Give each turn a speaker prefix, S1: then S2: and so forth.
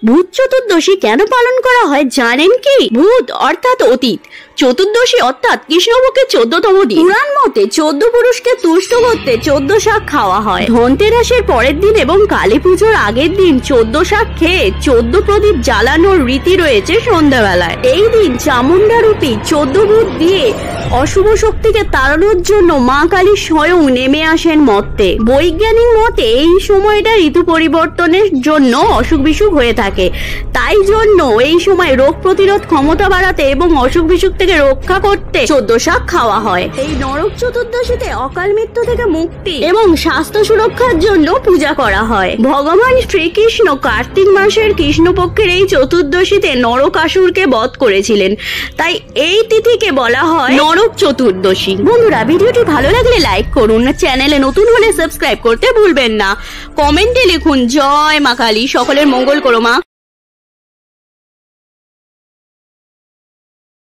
S1: ভূত চতুর্দশী কেন পালন করা হয় জানেন কি? ভূত অর্থাৎ অতীত, চতুর্দশী অর্থাৎ কৃষ্ণপক্ষের 14তম দিন। পুরাণ মতে 14 পুরুষকে তুষ্ট করতে 14 শাক খাওয়া হয়। ধনতেরাসের পরের দিন এবং কালী পুজোর আগের দিন 14 শাক খেয়ে 14 প্রদীপ জ্বালানোর রীতি রয়েছে সন্ধ্যাবেলায়। এই দিন চামুন্ডারূপী 14 ভূত দিয়ে অশুভ শক্তিকে তাড়ানোর জন্য মা কালী স্বয়ং নেমে আসেন মর্তে। বৈজ্ঞানিক মতে এই সময়টা ঋতু পরিবর্তনের জন্য অসুখ বিসুখ হয়ে থাকে, তাই জন্য এই সময় রোগ প্রতিরোধ ক্ষমতা বাড়াতে এবং অসুখ বিসুখ থেকে রক্ষা করতে 14 শাক খাওয়া হয়। এই নরক চতুর্দশীতে অকাল মৃত্যু থেকে মুক্তি এবং স্বাস্থ্য সুরক্ষার জন্য পূজা করা হয়। ভগবান শ্রীকৃষ্ণ কার্তিক মাসের কৃষ্ণপক্ষের এই চতুর্দশীতে নরকাসুরকে বধ করেছিলেন, তাই এই তিথিকে বলা হয় নরক চতুর্দশী। বন্ধুরা, ভিডিওটি ভালো লাগলে লাইক করুন, চ্যানেলে নতুন হলে সাবস্ক্রাইব করতে ভুলবেন না। কমেন্টে লিখুন জয় মা কালী, সকলের মঙ্গল করো মা।